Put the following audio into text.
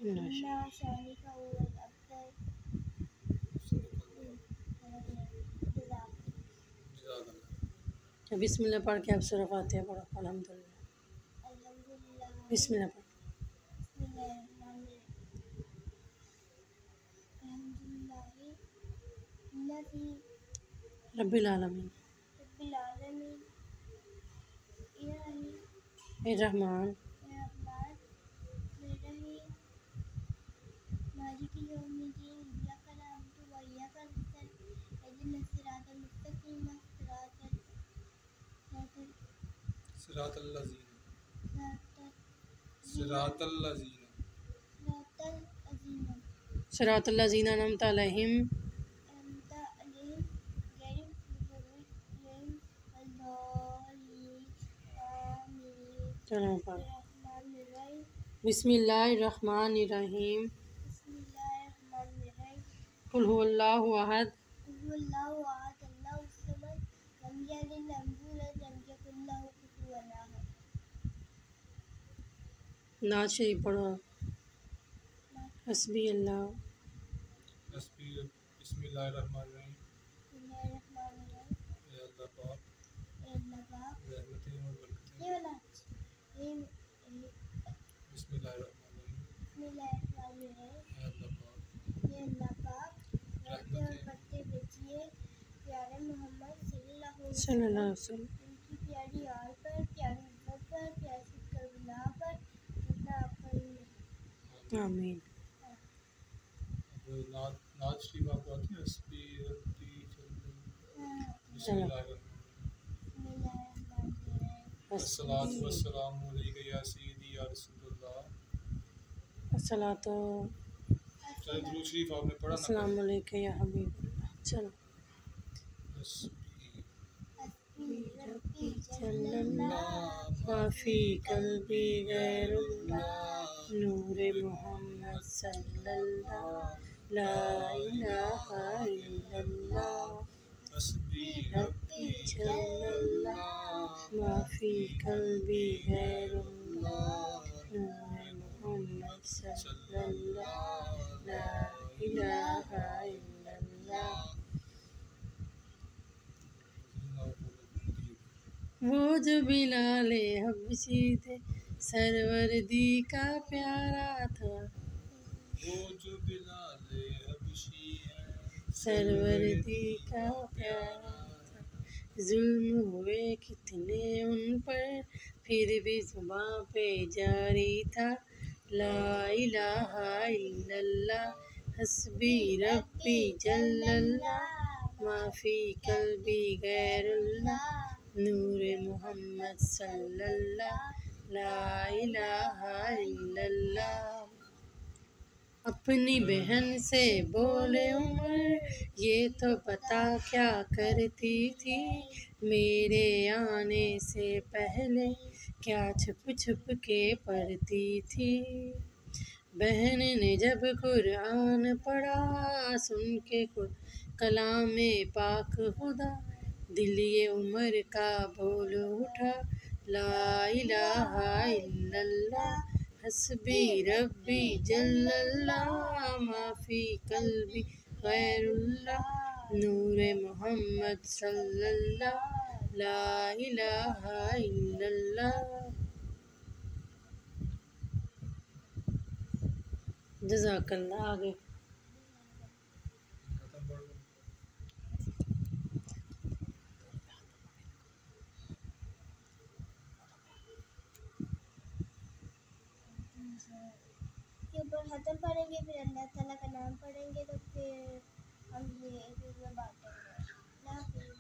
إِنَّ شَانِئَكَ هُوَ الْأَبْتَرُ بسم اللہ پڑھ کے آپ سورہ فاتحہ پڑھو. الحمدللہ. الحمدللہ. بسم اللہ پڑھ. بسم اللہ الرحمن الرحیم. الحمدللہ الذی رب العالمین رب العالمین الرحمن الرحمن الرحیم مالک یوم الدین ایاک نعبد و ایاک نستعین اهدنا الصراط المستقیم صراط الذین صراط الذین انعمت علیہم أنعمت عليهم غير المغضوب عليهم ولا الضالين آمين. چلو پڑھ. الرحمن الرحیم. بسم اللہ الرحمن الرحیم. بسم اللہ الرحمن الرحیم. قل هو اللہ احد قل هو الله أحد الله الصمد لم يلد ولم يولد ولم يكن له كفوا أحد. نعت شریف پڑھو. حسبی اللہ. بسم اللہ الرحمن الرحیم. بسم اللہ الرحمن الرحیم. اے اللہ پاک اے اللہ پاک رحمتیں اور برکتیں. یہ والا بسم اللہ الرحمن الرحیم. بسم اللہ الرحمن الرحیم. اے اللہ پاک اے اللہ پاک رحمتیں اور برکتیں بھیجیے پیارے محمد صلی اللہ علیہ صلی اللہ وسلم، علیہ وسلم. ان کی پیاری آل پر، پیاری امت پر، پیاری کربلا پر، جتنا آپ کا علم ہے. آمین. نعت شریف آپ کو آتی ہے؟ حسبی ربی جل بسم چلو. اللہ الرحمن الرحیم. بسم اللہ الرحمن الرحیم. الصلاۃ والسلام علیک یا سیدی یا رسول اللہ. الصلاۃ چلو درود شریف آپ نے پڑھا نا. السلام علیکم یا حبیب اللہ. چلو. حسبی حسبی ربی جل جل اللہ اللہ ما فی قلبی غیر اللہ نور محمد صلی اللہ لا الہ الا اللہ. حسبی ربی جل اللہ ما فی قلبی غیر اللہ نور محمد صلی اللہ لا الہ الا اللہ. وہ جو بلال حبشی تھے سروردی کا پیارا تھا، وہ جو بلال حبشی ہے سروردی کا پیارا تھا. ظلم ہوئے کتنے ان پر پھر بھی زباں پہ جاری تھا لا الہ الا اللہ. حسبی ربی جل اللہ ما فی قلبی غیر اللہ نور محمد صلی اللہ لا الہ الا اللہ. اپنی بہن سے بولے عمر یہ تو بتا کیا کرتی تھی میرے آنے سے پہلے کیا چھپ چھپ کے پڑھتی تھی. بہن نے جب قرآن پڑھا سن کے کلام پاک خدا دل یہ عمر کا بول اٹھا لا الہ الا اللہ. حسبی ربی جل اللہ ما فی قلبی غیر اللہ نور محمد صلی اللہ لا الہ الا اللہ. جزاک اللہ. آگے ختم پڑھ لو. کے اوپر ختم پڑھیں گے، پھر اللہ تعالیٰ کا نام پڑھیں گے، تو پھر ہم یہ باتیں